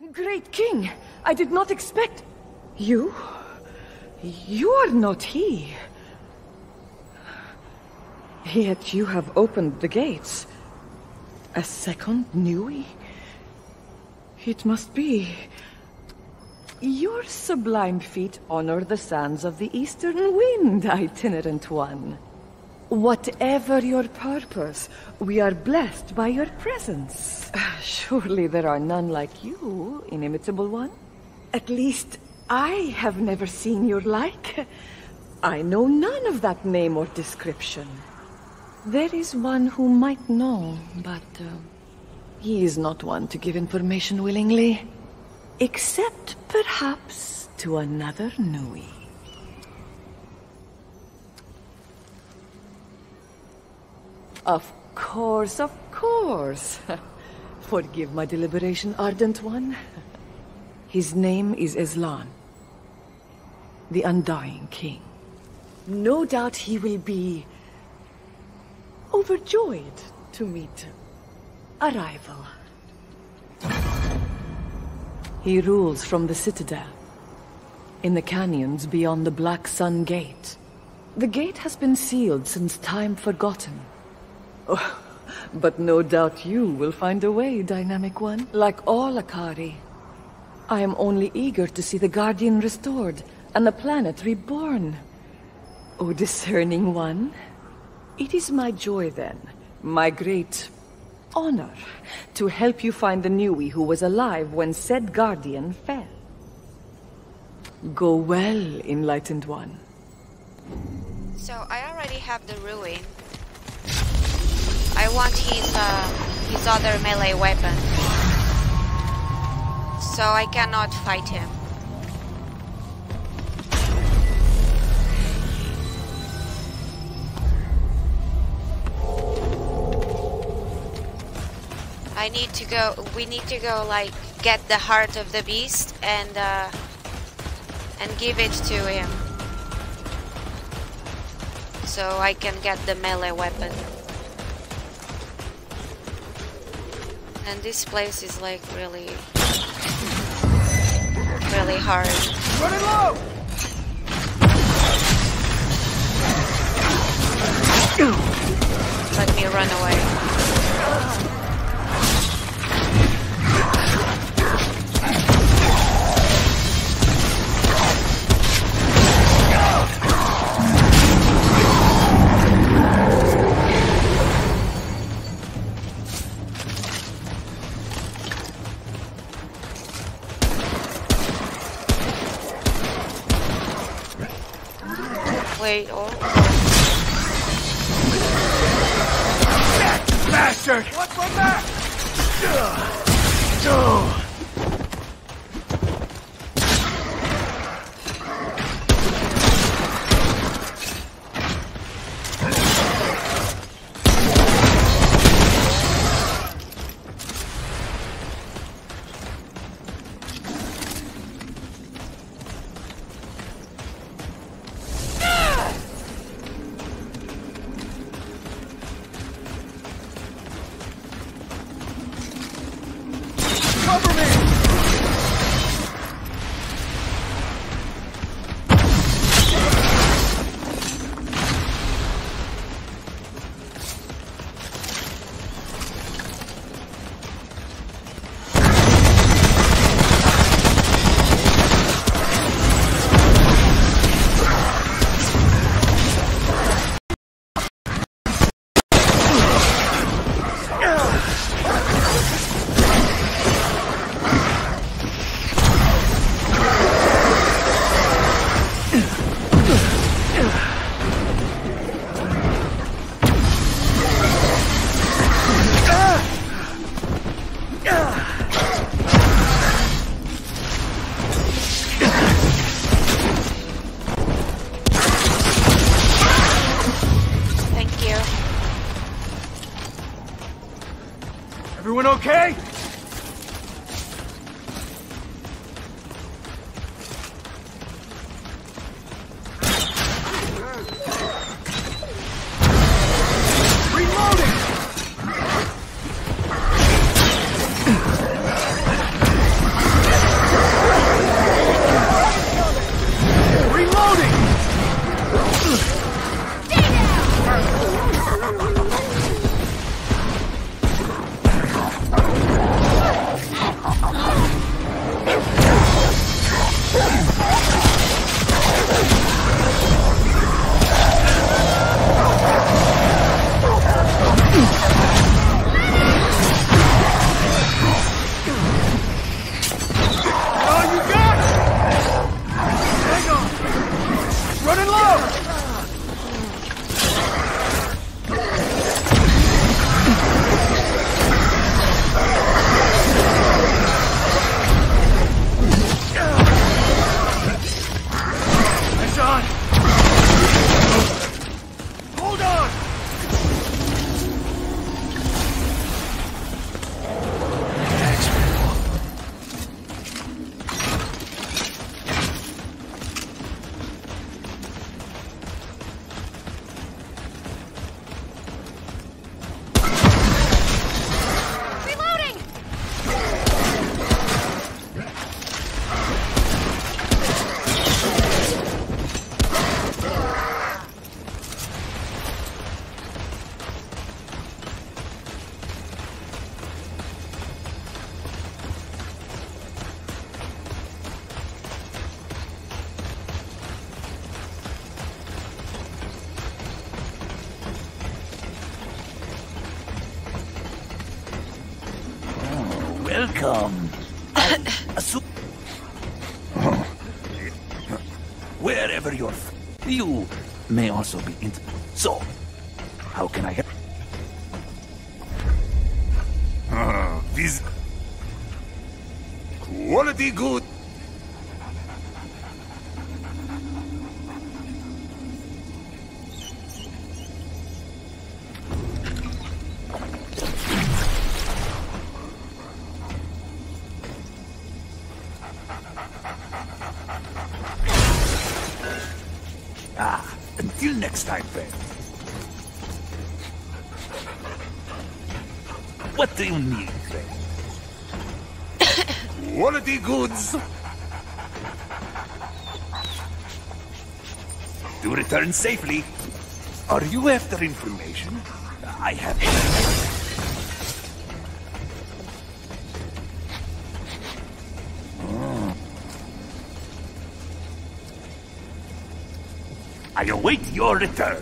Great King, I did not expect... You? You are not he. Yet you have opened the gates. A second Nui? It must be... Your sublime feet honor the sands of the eastern wind, itinerant one. Whatever your purpose, we are blessed by your presence. Surely there are none like you, inimitable one. At least, I have never seen your like. I know none of that name or description. There is one who might know, but he is not one to give information willingly. Except, perhaps, to another Nui. Of course, of course. Forgive my deliberation, Ardent One. His name is Eslan, the Undying King. No doubt he will be overjoyed to meet a rival. He rules from the Citadel, in the canyons beyond the Black Sun Gate. The gate has been sealed since time forgotten. Oh, but no doubt you will find a way, Dynamic One. Like all Akari, I am only eager to see the Guardian restored and the planet reborn. O discerning one, it is my joy then, my great honor, to help you find the Nui who was alive when said Guardian fell. Go well, Enlightened One. So I already have the ruin. I want his other melee weapon, so I cannot fight him. We need to go like get the heart of the beast and give it to him, so I can get the melee weapon. And this place is like really hard. Running low! Let me run away. Wait, oh. Bastard! What's my back? Cover me! Welcome. Wherever you're you may also be in. So, how can I help? This quality good. Until next time, friend. What do you need, friend? Quality goods. To return safely. Are you after information? I have it. I await your return.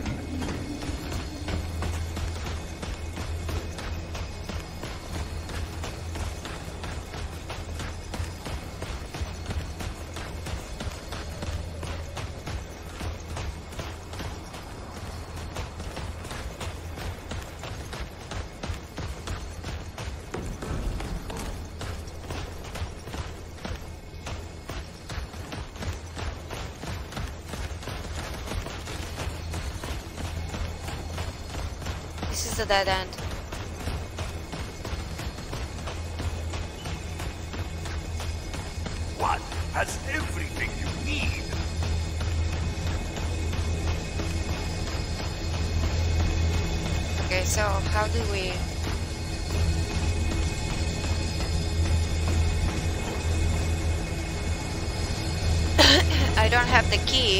This is a dead end. What has everything you need? Okay, so how do we... I don't have the key.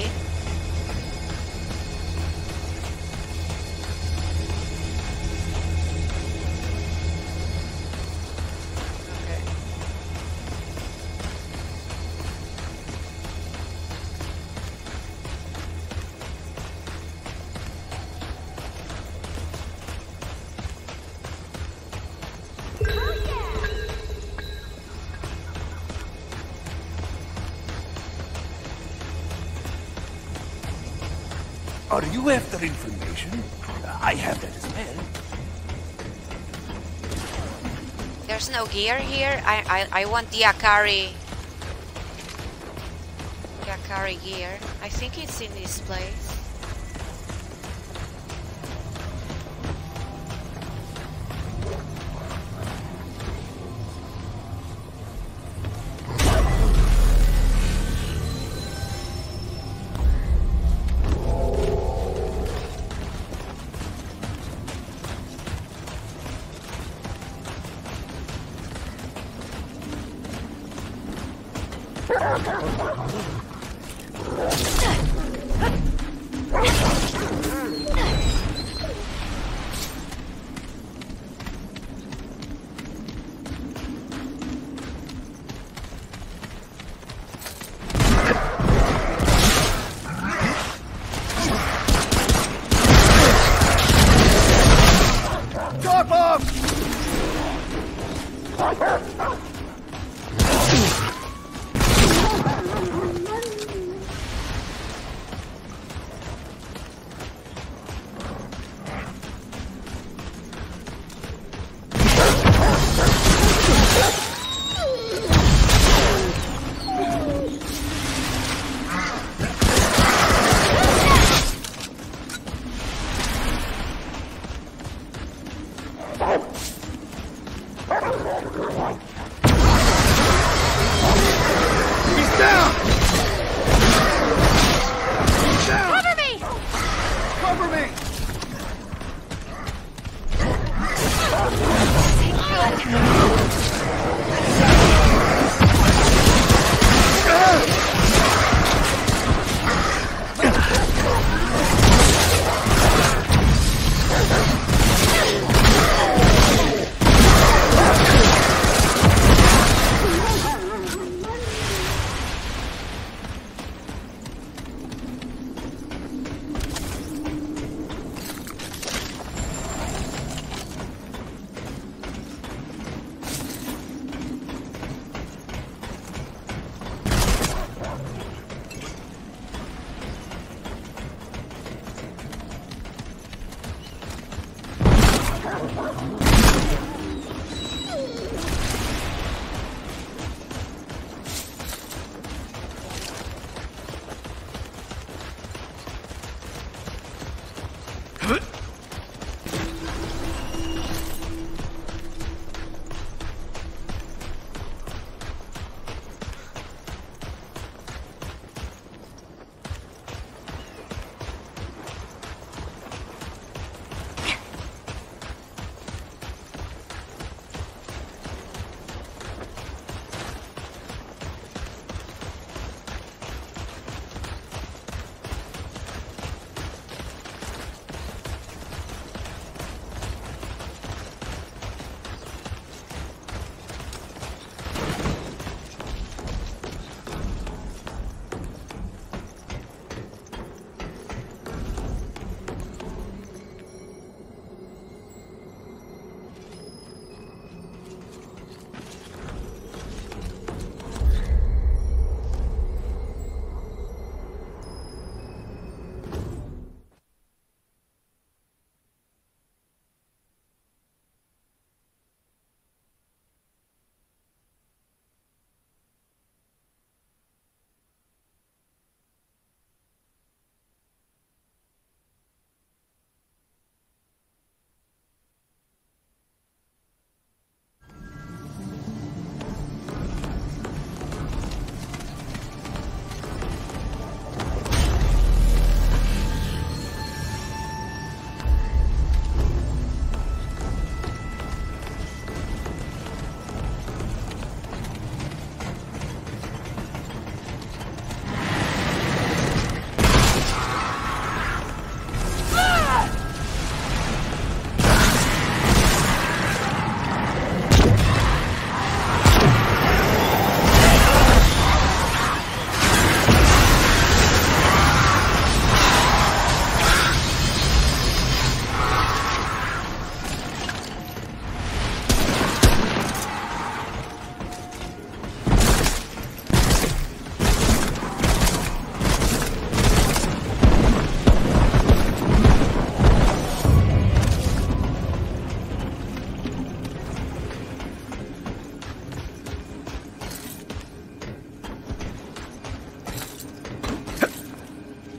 Are you after information? I have that as well. There's no gear here. I want the Akari gear. I think it's in this place.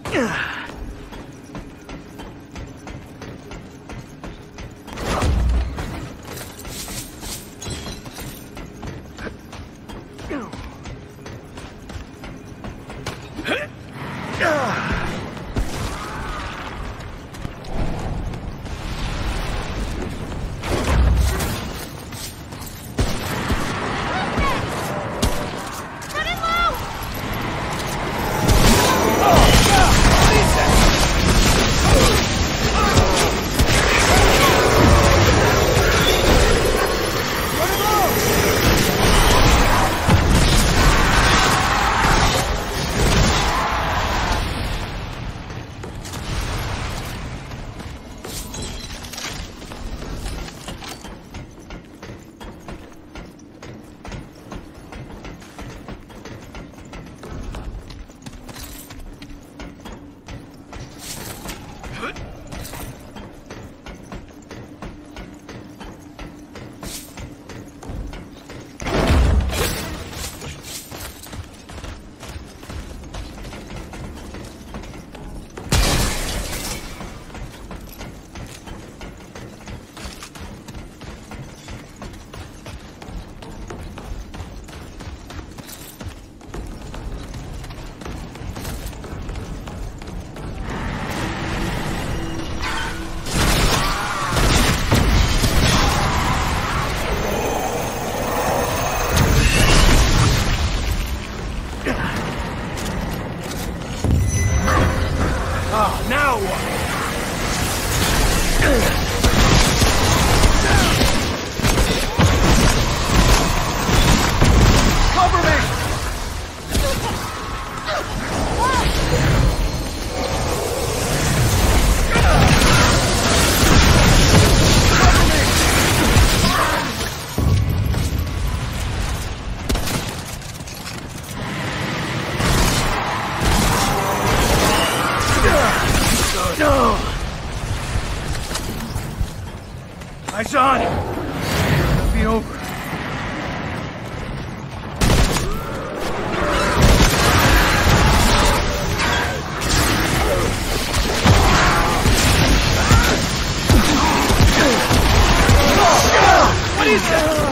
Eyes on! It'll be over. What is that?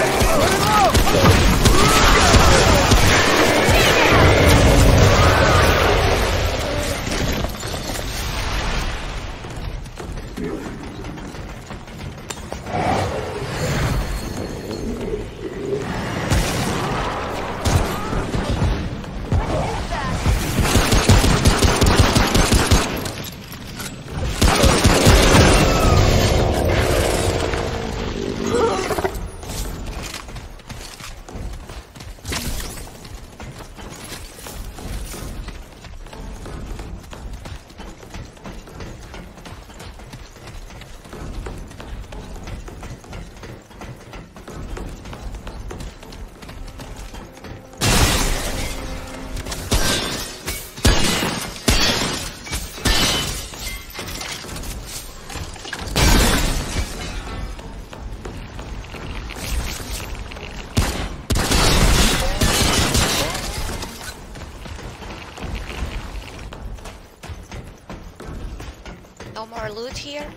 No more loot here?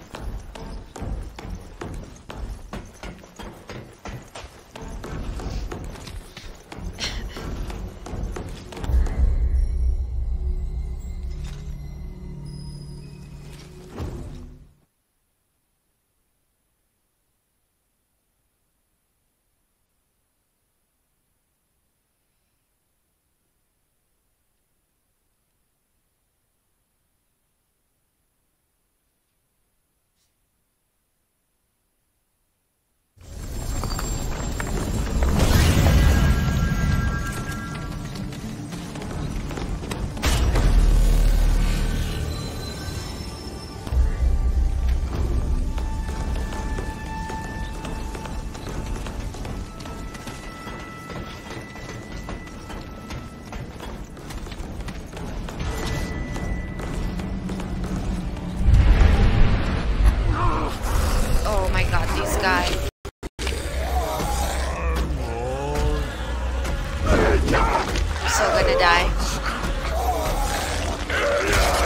So gonna die.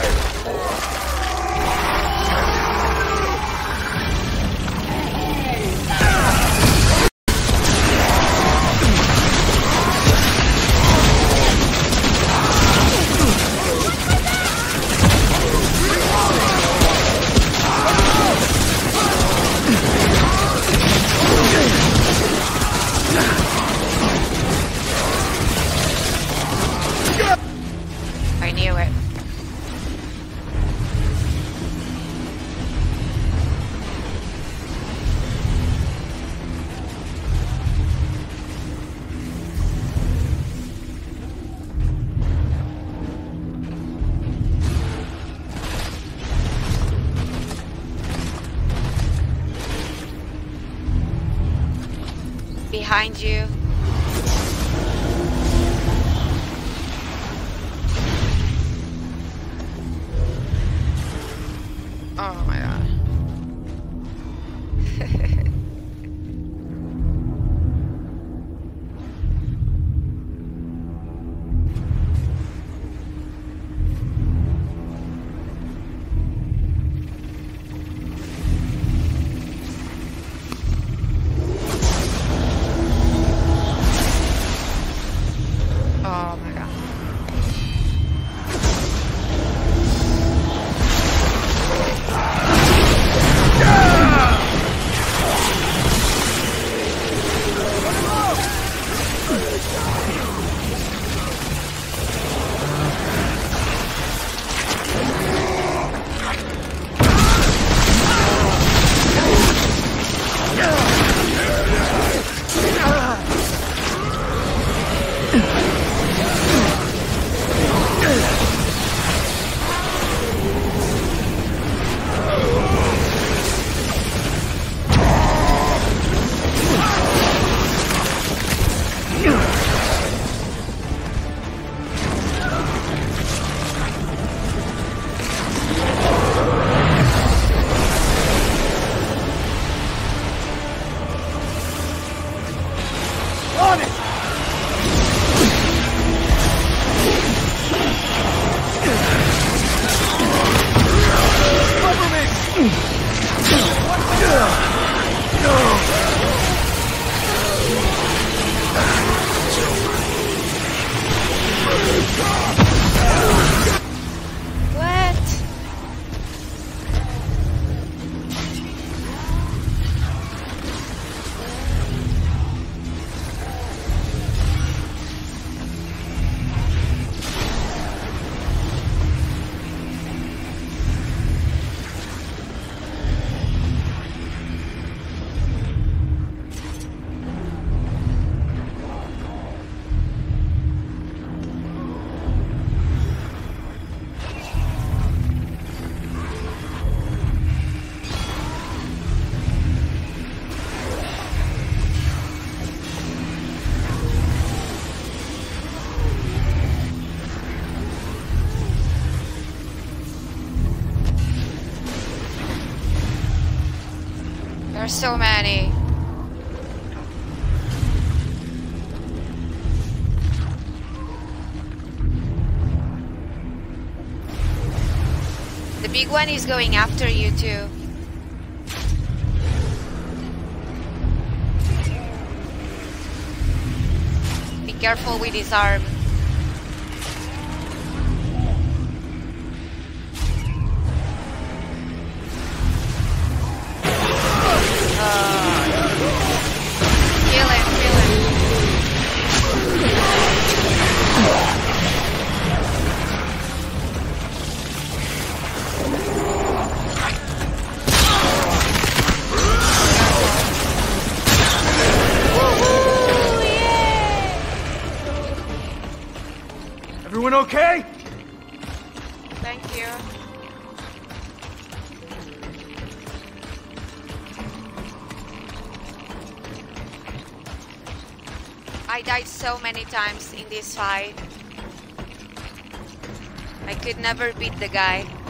behind you. Oh my god. Oh my god. There's so many. The big one is going after you too. Be careful with his arm. Kill him, kill him. Woohoo! Yeah! Everyone okay? Thank you. I died so many times in this fight. I could never beat the guy.